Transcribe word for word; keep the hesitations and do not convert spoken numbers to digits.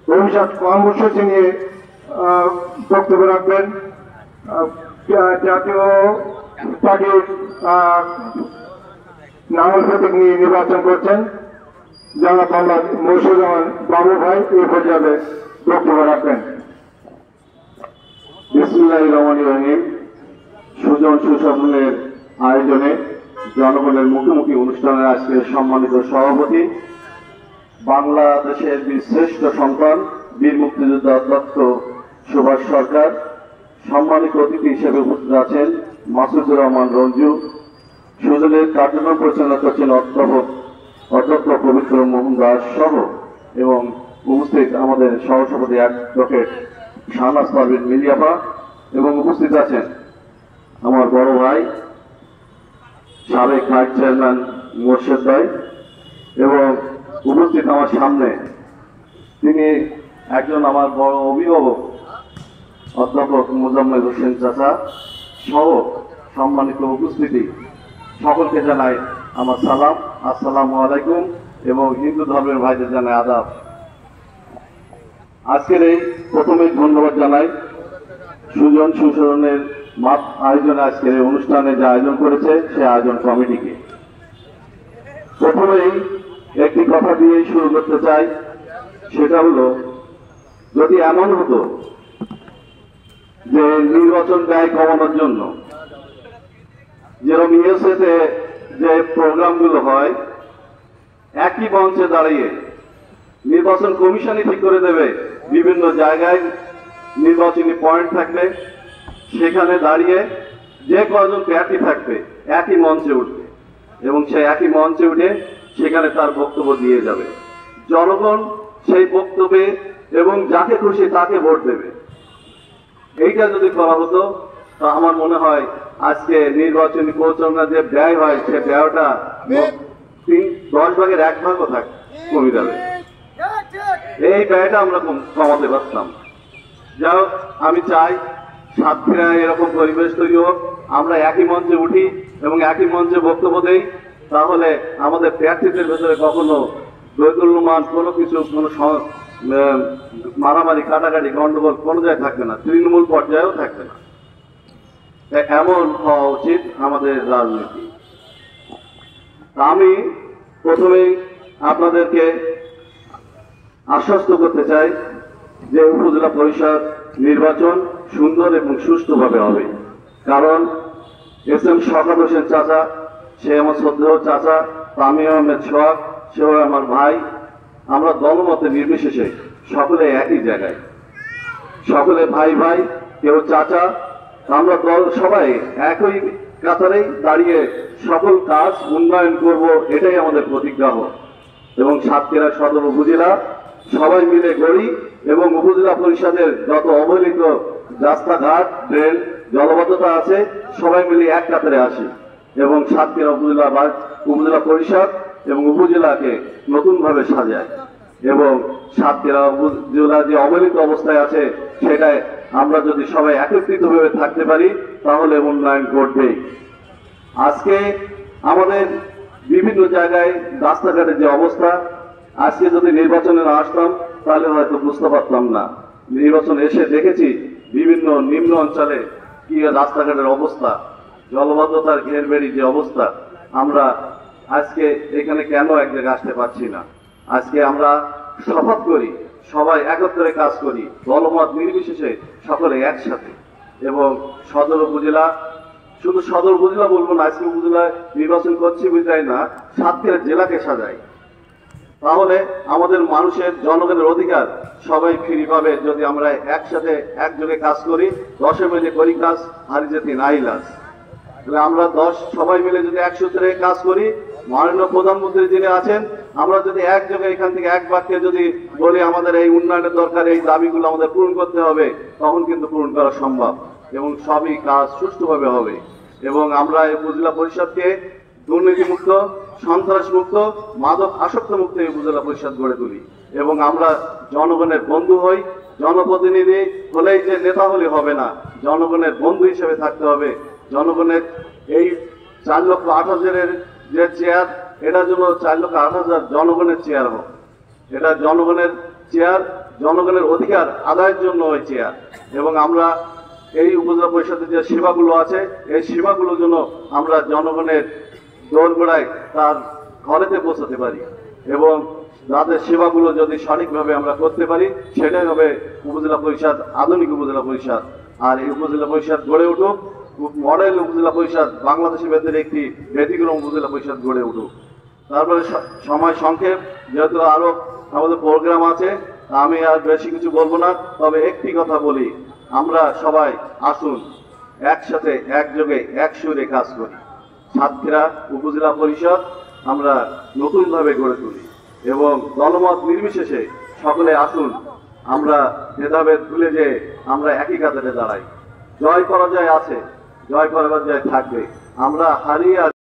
ভবিষ্যৎ কর্মসূচি নিয়ে বক্তব্য রাখবেন জাতীয় পার্টির নাঙ্গল প্রতীক নিয়ে নির্বাচন করছেন জনাব মোহাম্মদ মুর্শিদুজ্জামান বাবু ভাই এই পর্যায়ে বক্তব্য রাখবেন। বিসমিল্লাহির রহমানির রহিম। সুজন সুশাসনের আয়োজনে জনগণের মুখোমুখি অনুষ্ঠানের আজকে সম্মানিত সভাপতি, বাংলাদেশের শ্রেষ্ঠ সন্তান বীর মুক্তিযোদ্ধা অধ্যক্ষ সুভাষ সরকার, সম্মানিত অতিথি হিসেবে উপস্থিত আছেন মাসুদুর রহমান রঞ্জু, সুজনের কার্যক্রম পরিচালনা করছেন অধ্যাপক অধ্যক্ষ পবিত্র মোহন দাস সহ এবং উপস্থিত আমাদের সহসভাপতি অ্যাডভোকেট শাহনাজ পারভীন মিলিয়াপা এবং উপস্থিত আছেন আমার বড় ভাই সাবেক ভাইস চেয়ারম্যান মোর্শেদ ভাই এবং উপস্থিত আমার সামনে তিনি একজন আমার বড় অভিভাবক অধ্যাপক মোজাম্মেল হোসেন চাচা সহ সম্মানিত উপস্থিতি সকলকে জানাই আমার সালাম, আসসালামু আলাইকুম এবং হিন্দু ধর্মের ভাইদের জানাই আদাব। আজকের এই প্রথমে ধন্যবাদ জানাই সুজন সুশাসনের মাঠ আয়োজনে আজকের এই অনুষ্ঠানে যে আয়োজন করেছে সে আয়োজন কমিটিকে। প্রথমেই একটি কথা দিয়েই শুরু করতে চাই, সেটা হলো যদি এমন হতো যে নির্বাচন ব্যয় কমানোর জন্য যেরকম ইউএসএতে যে প্রোগ্রামগুলো হয় একই মঞ্চে দাঁড়িয়ে নির্বাচন কমিশনই ঠিক করে দেবে বিভিন্ন জায়গায় নির্বাচনী পয়েন্ট থাকবে, সেখানে দাঁড়িয়ে যে কজন প্রার্থী থাকবে একই মঞ্চে উঠবে এবং সে একই মঞ্চে উঠে সেখানে তার বক্তব্য দিয়ে যাবে। জনগণ সেই বক্তব্যে এবং যাকে খুশি তাকে ভোট দেবে। এইটা যদি করা হতো তা আমার মনে হয় আজকে নির্বাচনী প্রচারণা যে ব্যয় হয় সে ব্যয়টা তিন দশ ভাগের এক ভাগও থাক কমে যাবে। এই ব্যয়টা আমরা কমাতে পারতাম। যাই হোক, আমি চাই সাতক্ষীরায় এরকম পরিবেশ তৈরি হোক, আমরা একই মঞ্চে উঠি এবং একই মঞ্চে বক্তব্য দেই, তাহলে আমাদের প্রার্থীদের ভেতরে কখনো দৈদুল্যমান কোনো কিছু কোনো মারামারি কাটাকাটি গন্ডগোল কোনো জায়গায় থাকবে না, তৃণমূল পর্যায়েও থাকবে না। এমন হওয়া উচিত আমাদের রাজনীতি। আমি প্রথমেই আপনাদেরকে আশ্বস্ত করতে চাই যে উপজেলা পরিষদ নির্বাচন সুন্দর এবং সুষ্ঠুভাবে হবে। কারণ এস এম শওকত হোসেন চাচা, সে আমার শ্রদ্ধেয় চাচা, তামিম আহমেদ সোহাগ, সেও আমার ভাই। আমরা দলমতে নির্বিশেষে সকলে একই জায়গায়, সকলে ভাই ভাই, কেউ চাচা। আমরা দল সবাই একই কাতারেই দাঁড়িয়ে সকল কাজ উন্নয়ন করব, এটাই আমাদের প্রতিজ্ঞা হোক। এবং সাতক্ষীরা সদর উপজেলা সবাই মিলে গড়ি এবং উপজেলা পরিষদের যত অবহেলিত রাস্তাঘাট, ড্রেন, জলবদ্ধতা আছে সবাই মিলে এক কাতারে আসি এবং সাতক্ষীরা উপজেলা বা উপজেলা পরিষদ এবং উপজেলাকে নতুনভাবে সাজায় এবং সাতক্ষীরা উপজেলা যে অবহেলিত অবস্থায় আছে সেটাই আমরা যদি সবাই একত্রিতভাবে থাকতে পারি তাহলে উন্নয়ন ঘটবেই। আজকে আমাদের বিভিন্ন জায়গায় রাস্তাঘাটের যে অবস্থা, আজকে যদি নির্বাচনে না আসতাম তাহলে হয়তো বুঝতে পারতাম না। নির্বাচন এসে দেখেছি বিভিন্ন নিম্ন অঞ্চলে কি রাস্তাঘাটের অবস্থা, জলবদ্ধতার ঘেরবেড়ি যে অবস্থা। আমরা আজকে এখানে কেন এক জায়গায় আসতে পারছি না? আজকে আমরা শপথ করি, সবাই একত্রে কাজ করি, দলমত নির্বিশেষে সকলে একসাথে। এবং সদর উপজেলা, শুধু সদর উপজেলা বলবো না, আজকে উপজেলায় নির্বাচন করছি বুঝাই না, সাতক্ষীরা জেলাকে সাজাই। তাহলে আমাদের মানুষের জনগণের অধিকার সবাই ফিরে পাবে যদি আমরা একসাথে একযোগে কাজ করি। দশে মিলে করি কাজ, হারি যেতে নাই লাজ। তাহলে আমরা দশ সবাই মিলে যদি এক সূত্রে কাজ করি, মাননীয় প্রধানমন্ত্রী যিনি আছেন, আমরা যদি একযোগে এখান থেকে এক বাক্যে যদি বলি আমাদের এই উন্নয়নের দরকার, এই দাবিগুলো আমাদের পূরণ করতে হবে, তখন কিন্তু পূরণ করা সম্ভব এবং সবই কাজ সুষ্ঠুভাবে হবে। এবং আমরা এই উপজেলা পরিষদকে দুর্নীতিমুক্ত, সন্ত্রাসমুক্ত, মাদক আসক্ত মুক্ত এই উপজেলা পরিষদ গড়ে তুলি এবং আমরা জনগণের বন্ধু হই। জনপ্রতিনিধি হলেই যে নেতা হলে হবে না, জনগণের বন্ধু হিসেবে থাকতে হবে। জনগণের এই চার লক্ষ আট হাজারের যে চেয়ার, এটা যেন চার লক্ষ আট হাজার জনগণের চেয়ার হোক। এটা জনগণের চেয়ার জনগণের অধিকার আদায়ের জন্য ওই চেয়ার, এবং আমরা এই উপজেলা পরিষদের যে সেবাগুলো আছে এই সেবাগুলোর জন্য আমরা জনগণের দোরগোড়ায় তার ঘরেতে পৌঁছাতে পারি, এবং তাদের সেবাগুলো যদি সঠিকভাবে আমরা করতে পারি সেটাই হবে উপজেলা পরিষদ, আধুনিক উপজেলা পরিষদ। আর এই উপজেলা পরিষদ গড়ে উঠুক, মডেল উপজেলা পরিষদ, বাংলাদেশের ভেতরে একটি ব্যতিক্রম উপজেলা পরিষদ গড়ে উঠুক। তারপরে সময় সংক্ষেপ, যেহেতু আরো আমাদের প্রোগ্রাম আছে, আমি আর বেশি কিছু বলবো না, তবে একটি কথা বলি, আমরা সবাই আসুন একসাথে একযোগে এক সুরে কাজ করি। সাতক্ষীরা উপজেলা পরিষদ আমরা নতুনভাবে গড়ে তুলি এবং দলমত নির্বিশেষে সকলে আসুন, আমরা ভেদাভেদ ভুলে যে আমরা একই কাতারে দাঁড়াই। জয় পরাজয় আছে, জয় পরাজয় থাকবে, আমরা হারিয়ে আর